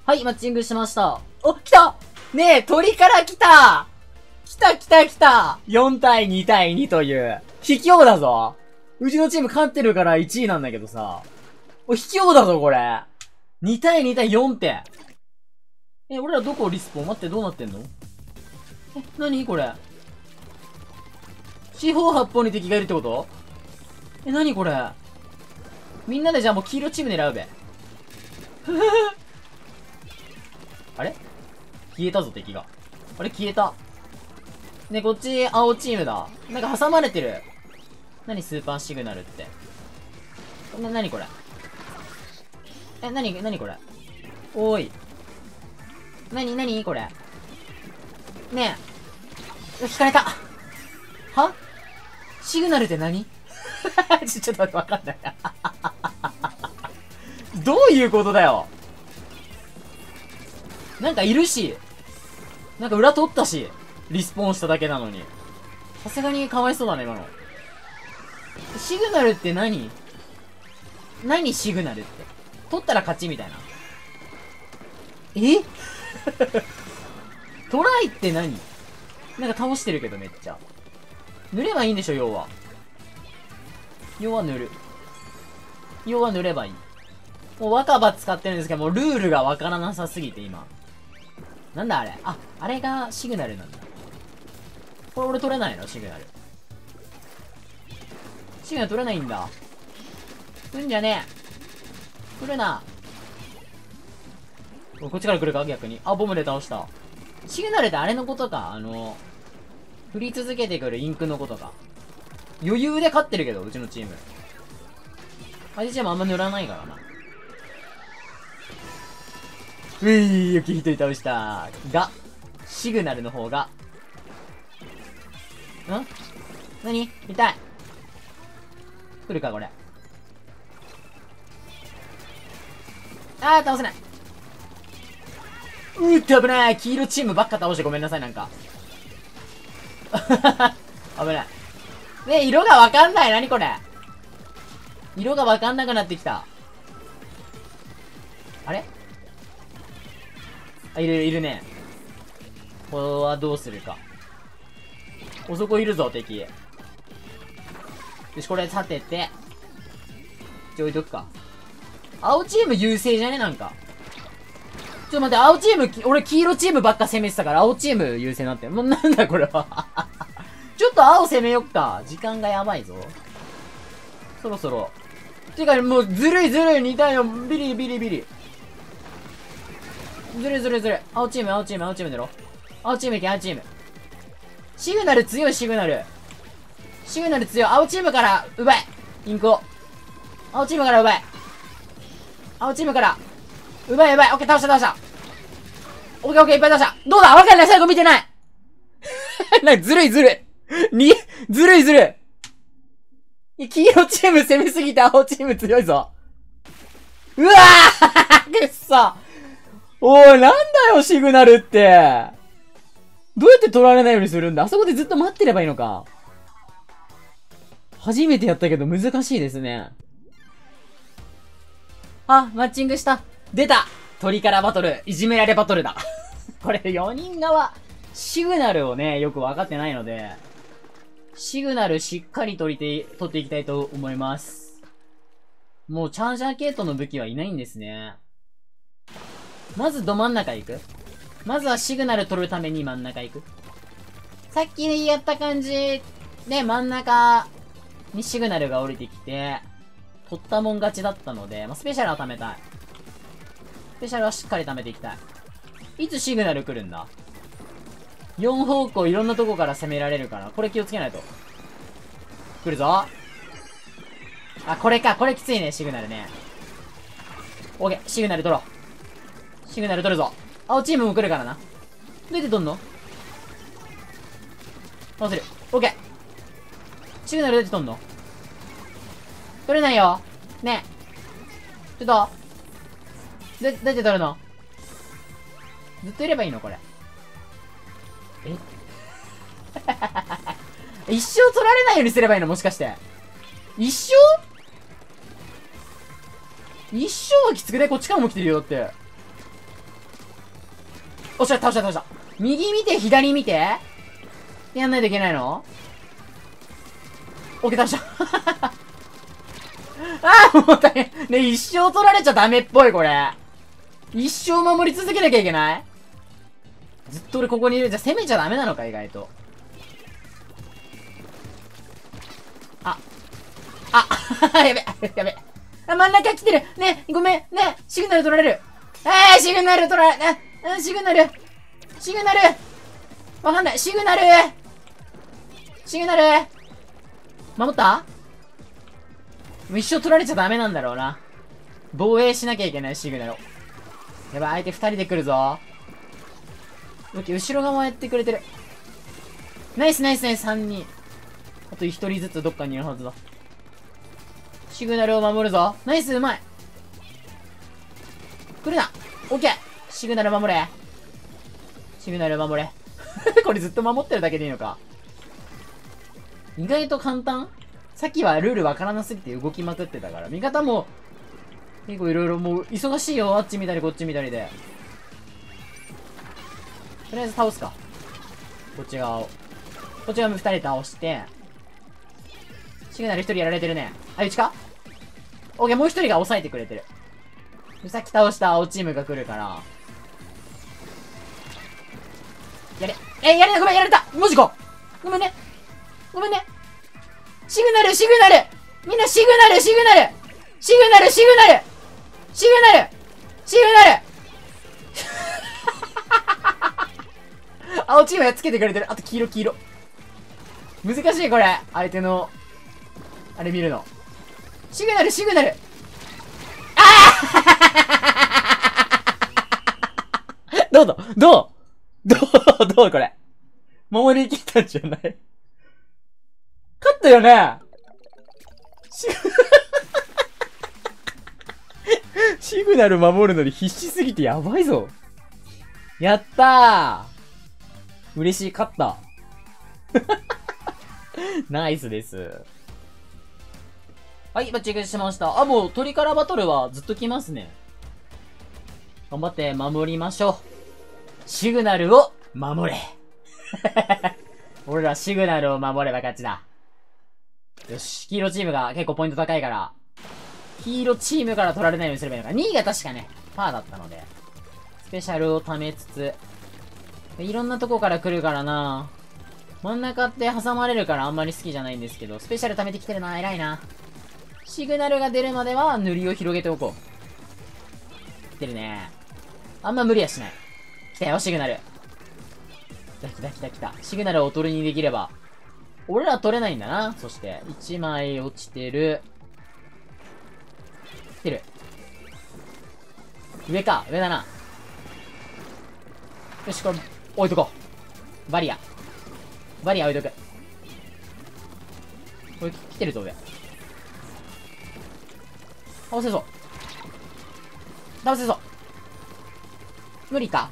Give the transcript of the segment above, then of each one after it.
はい、マッチングしました。お、来たねえ、鳥から来た来た !4 対2対2という。卑怯だぞ。うちのチーム勝ってるから1位なんだけどさ。お、卑怯だぞ、これ。2対2対4って。俺らどこリスポン待って、どうなってんの？何これ。四方八方に敵がいるってこと？何これ。みんなでじゃあもう黄色チーム狙うべ。あれ消えたぞ、敵が。あれ消えた。ね、こっち、青チームだ。なんか挟まれてる。何スーパーシグナルって。何これ。何これ。おーい。何これ。ねえ。引かれた。はシグナルって何？ちょっと待って、わかんない。どういうことだよ。なんかいるし。なんか裏取ったし。リスポーンしただけなのに。さすがにかわいそうだね、今の。シグナルって何シグナルって。取ったら勝ちみたいな。トライって何？なんか倒してるけどめっちゃ。塗ればいいんでしょ、要は。要は塗る。要は塗ればいい。もう若葉使ってるんですけど、もうルールがわからなさすぎて今。なんだあれ。あ、あれがシグナルなんだ。これ俺取れないの？シグナル。シグナル取れないんだ。来んじゃねえ。来るな。こっちから来るか逆に。あ、ボムで倒した。シグナルってあれのことか。振り続けてくるインクのことか。余裕で勝ってるけど、うちのチーム。相手チームあんま塗らないからな。雪一人倒した。が、シグナルの方が。何痛い。来るか、これ。倒せない。って危ない。黄色チームばっか倒してごめんなさい、なんか。危ない。ね、色がわかんない。何これ。色がわかんなくなってきた。あれ？いるね。これはどうするか。そこいるぞ、敵。よし、これ立てて。置いとくか。青チーム優勢じゃねなんか。ちょっと待って、青チーム、俺黄色チームばっか攻めてたから、青チーム優勢になってる。もうなんだこれは。ちょっと青攻めよっか。時間がやばいぞ。そろそろ。てか、もうずるい2対4。ビリ。ずるい。青チーム出ろ。青チーム行け、青チーム。シグナル強い、シグナル強い。青チームから奪え。インクを。青チームから奪え。オッケー、倒した。オッケー、いっぱい倒した。どうだわかんない、最後見てない。ずるい。ずるい。黄色チーム攻めすぎて青チーム強いぞ。うわーくっそ。おい、なんだよ、シグナルって。どうやって取られないようにするんだ？あそこでずっと待ってればいいのか。初めてやったけど難しいですね。あ、マッチングした。出た！鳥からバトル、いじめられバトルだ。これ4人側、シグナルをね、よくわかってないので、シグナルしっかり取っていきたいと思います。もうチャージャー系統の武器はいないんですね。まずど真ん中行く？まずはシグナル取るために真ん中行く？さっきやった感じ、ね、真ん中にシグナルが降りてきて、取ったもん勝ちだったので、スペシャルは貯めたい。スペシャルはしっかり貯めていきたい。いつシグナル来るんだ？ 4 方向いろんなとこから攻められるから、これ気をつけないと。来るぞ。これか。これきついね、シグナルね。オッケー、シグナル取ろう。シグナル取るぞ。青チームも来るからな。どうやって取んの？どうする？オッケー。シグナルどうやって取んの？取れないよ。ねえ。ちょっと。どうやって取るの？ずっといればいいのこれ。一生取られないようにすればいいのもしかして。一生はきつくねこっちからも来てるよ、だって。 おっしゃ、倒した倒した。右見て、左見て。やんないといけないの？オッケー、倒した。ああ、もう大変。ね、一生取られちゃダメっぽい、これ。一生守り続けなきゃいけない？ずっと俺ここにいる。じゃ、攻めちゃダメなのか、意外と。やべ、やべ。あ、真ん中来てる。ね、ごめん。ね、シグナル取られる。シグナル取られ、シグナル。シグナル。わかんない。シグナル。シグナル。守った？もう一生取られちゃダメなんだろうな。防衛しなきゃいけない、シグナルを。やばい、相手二人で来るぞ。後ろ側やってくれてる。ナイスナイスナイス、3人。あと1人ずつどっかにいるはずだ。シグナルを守るぞ。ナイス、うまい。来るな。オッケー。シグナル守れ。シグナル守れ。これずっと守ってるだけでいいのか。意外と簡単？さっきはルールわからなすぎて動きまくってたから。味方も、結構いろいろもう忙しいよ。あっち見たりこっち見たりで。とりあえず倒すか。こっち側を。こっち側2人倒して。シグナル1人やられてるね。あ、うちか？オッケー、もう1人が抑えてくれてる。さっき倒した青チームが来るから。やれ。やれな、ごめん、やられた！マジか！ごめんね。ごめんね。シグナル、シグナル！みんなシグナル、シグナル！シグナル、シグナル！シグナル！シグナル！青チームやっつけてくれてる。あと黄色、黄色。難しい、これ。相手の、あれ見るの。シグナル、シグナル！どうどうこれ。守りきったんじゃない？勝ったよね？シグナル守るのに必死すぎてやばいぞ。やったー！嬉しい、勝った。ナイスです。はい、バッチングしました。あ、もう鳥からバトルはずっと来ますね。頑張って守りましょう。シグナルを守れ。俺らシグナルを守れば勝ちだ。よし、黄色チームが結構ポイント高いから、黄色チームから取られないようにすればいいのか。2位が確かね、パーだったので、スペシャルを貯めつつ、いろんなとこから来るからな。真ん中って挟まれるからあんまり好きじゃないんですけど、スペシャル貯めてきてるな。偉いな。シグナルが出るまでは塗りを広げておこう。来てるね。あんま無理はしない。来たよ、シグナル。来た。シグナルをおとりにできれば。俺ら取れないんだな。そして、1枚落ちてる。来てる。上か、上だな。よし、これ、置いとこう。バリア置いとく。これ、来てるぞ、上。倒せそう。無理か。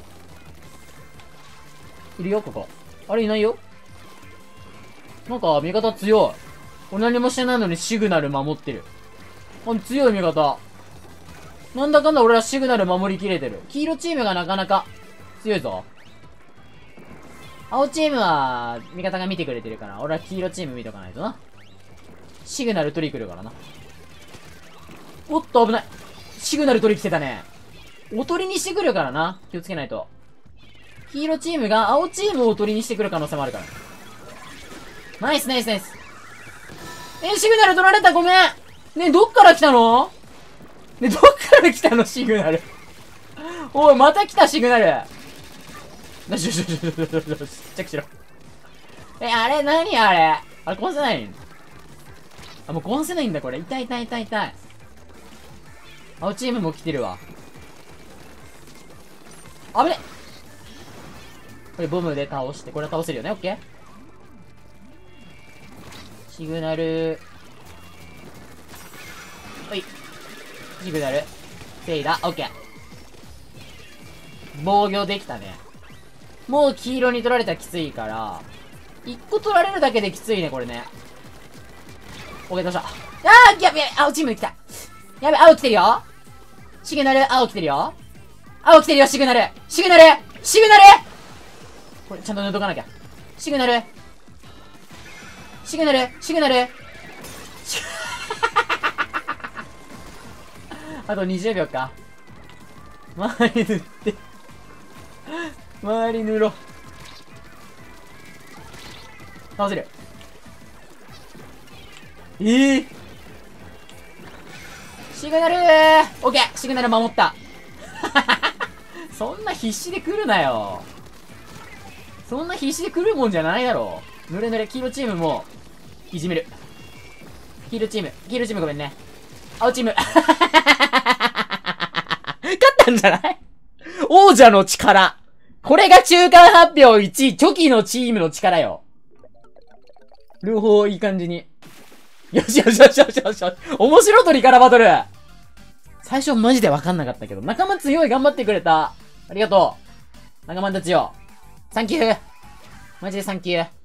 いるよ、ここ。あれ、いないよ。なんか、味方強い。俺何もしてないのにシグナル守ってる。強い味方。なんだかんだ俺はシグナル守りきれてる。黄色チームがなかなか強いぞ。青チームは、味方が見てくれてるから、俺は黄色チーム見とかないとな。シグナル取り来るからな。おっと、危ない。シグナル取り来てたね。おとりにしてくるからな。気をつけないと。黄色チームが青チームをおとりにしてくる可能性もあるから。ナイス。シグナル取られた、ごめん。ね、どっから来たの？シグナル。おい、また来た、シグナル。よし。ちっちゃくしろ。あれ何あれ壊せない？あ、もう壊せないんだ、これ。痛い。青チームも来てるわ。危ね！これボムで倒して、これは倒せるよね、オッケー？シグナル。ほい。シグナル。防いだ。オッケー。防御できたね。もう黄色に取られたらきついから、1個取られるだけできついね、これね。オッケー、どうした。やべえ、青チームに来た。やべえ、青来てるよ。シグナル、青来てるよ。シグナルシグナルこれ、ちゃんと抜いとかなきゃ。シグナルシグナルシグナルあと20秒か。周り塗って。周り塗ろう。倒せる。シグナルオッケーシグナル守った。そんな必死で来るなよ。そんな必死で来るもんじゃないだろう。ぬれぬれ、黄色チームも、いじめる。黄色チームごめんね。青チーム。勝ったんじゃない王者の力。これが中間発表1位、チョキのチームの力よ。両方いい感じに。よしよしよしよしよしよし。面白鳥からバトル。最初マジでわかんなかったけど、仲間強い頑張ってくれた。ありがとう。仲間たちよ。サンキュー。マジでサンキュー。